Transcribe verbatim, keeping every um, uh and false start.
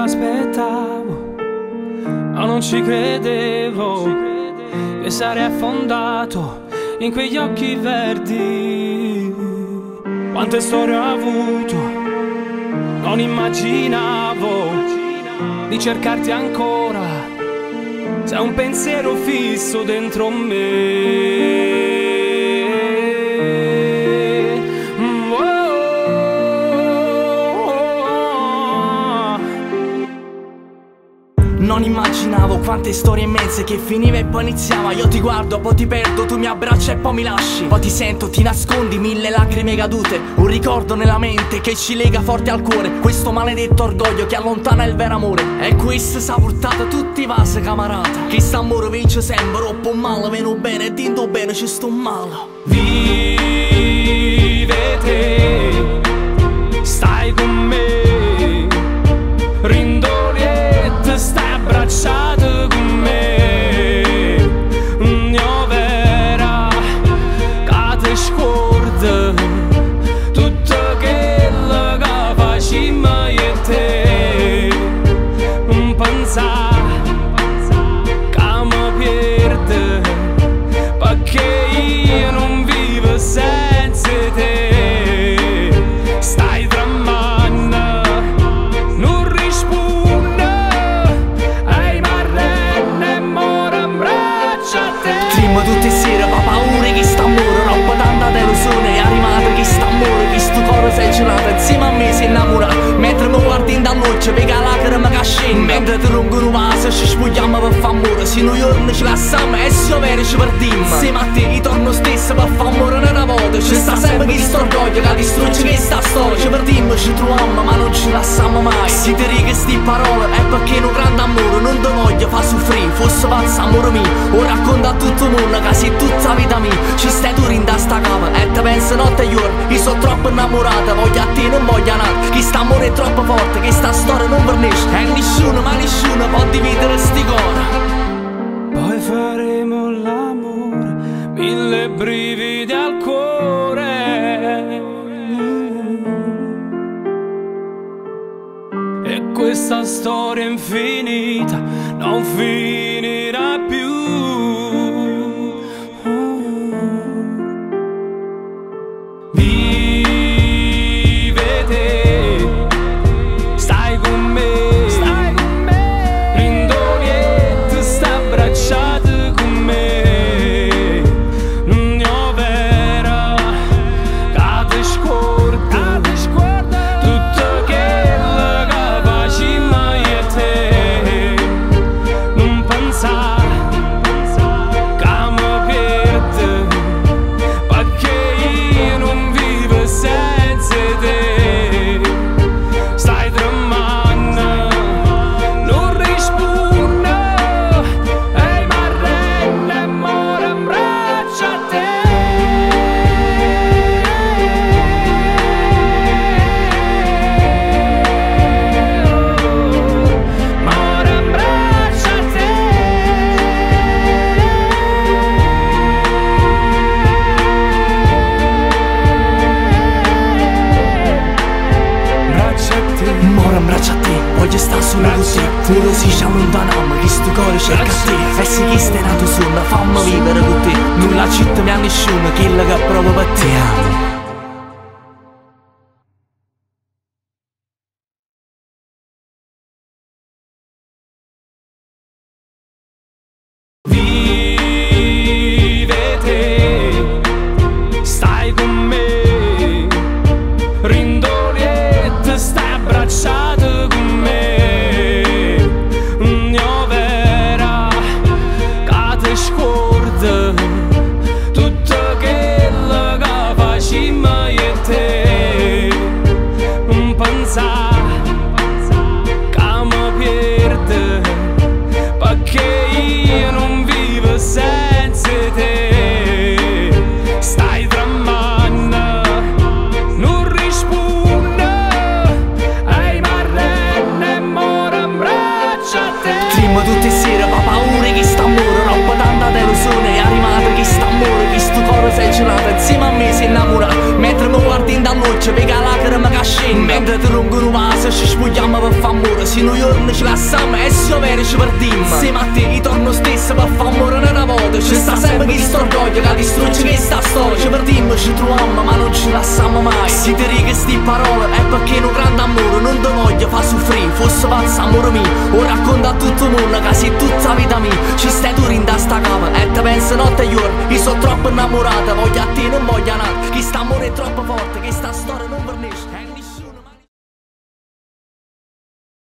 aspettavo, ma non ci credevo che sarei affondato in quegli occhi verdi. Quante storie ho avuto, non immaginavo di cercarti ancora. Sei un pensiero fisso dentro me. Non immaginavo quante storie immense che finiva e poi iniziava. Io ti guardo, poi ti perdo, tu mi abbracci e poi mi lasci. Poi ti sento, ti nascondi, mille lacrime cadute. Un ricordo nella mente che ci lega forte al cuore. Questo maledetto orgoglio che allontana il vero amore. E questo sa portato tutti i vasi, camarata. Che st'amore vince sempre, troppo male, meno bene, e tinto bene ci sto male. Vive te, stai con me, rindoliette, stai abbracciato con me. Mio vera, che ti scorda tutto quello che facciamo io e te. Non pensare che mi perde, perché io non vivo senza te. Stai tremando, non rispondo, ai marrenne e moro abbraccia a te. Trimmo tutte sere, fa paura che st'amore, troppo tanta delusione. È arrivato che st'amore, che sto cuore sei gelato. Insieme a me sei innamorato, mentre mi guardi in da noce, vega lacrime che scende. Mentre ti lungo un vaso, ci spogliamo per far amore. Se noi giorni ci lasciamo e se ovvero ci perdiamo. Insieme a te, ritorno stesso per far amore una volta. Ci sta sempre questo orgoglio che distrugge questa storia. Ci perdiamo, ci troviamo, ma non ci lasciamo mai. Se ti righe sti parole è perché un grande amore non ti voglio fa soffrire. Fosse pazzo amore mio, o racconta a tutto il mondo che sei tutta la vita mia. Ci stai tu in sta cava e ti penso notte e giorno. Io sono troppo innamorata, voglio a te, non voglio a nato. Che st'amore è troppo forte, che sta storia non vernisce. E nessuno, ma nessuno può dividere sti cuore. Poi faremo l'amore, mille brividi al cuore. E questa storia infinita non finirà più. Vive te, stai con me, stai con me, rindoliette, stai abbracciato con me. Mio vera, che ti scorda, ti scorda tutto quello che facciamo io e te. Non pensare che mi perde, perché io non vivo senza te. Stai tremando, non rispondo, ai marrenne e moro abbraccia a te. Moro abbraccia a te. Braccia a te, Moro abbraccia a te, voglio stare solo con te. Pure se ci allontaniamo, che sto cuore cerca a te. E se chi stai nato solo, fammi vivere con te. Nulla città mi ha nessuno, quello che provo per te amo. Vive te, stai con me, rindoliette, stai abbracciato con me. Mio vera, che ti scorda tutto quello che facciamo io e te. Non pensare che mi perde, perché io non vivo senza te. Stai tremando, non rispondo, ai marrenne e moro abbraccia a te. Trimmo tutte sere, fa paura che st'amore, troppo tanta delusione. È arrivato che st'amore, che sto cuore sei gelato. Insieme a me sei innamorato, mentre mi guardi in da noce, vega lacrime che scende. Mentre ti lungo un vaso, ci spogliamo per far amore. se noi giorni ci lasciamo e se io vero ci perdiamo. Se ma te ritorno stesso per far morire una volta. Ci sta sempre questo orgoglio che distrugge questa storia. Ci perdiamo, ci troviamo ma non ci lasciamo mai. Se ti righe sti parole è perché un grande amore non ti voglio fa soffrire. Fosse pazzo amore mio, o racconta a tutto il mondo che sei tutta la vita mia. Ci stai tu in sta cava e te penso notte e giorno. Io sono troppo innamorata, voglio a te non voglio a nada. Che sta amore è troppo forte, che sta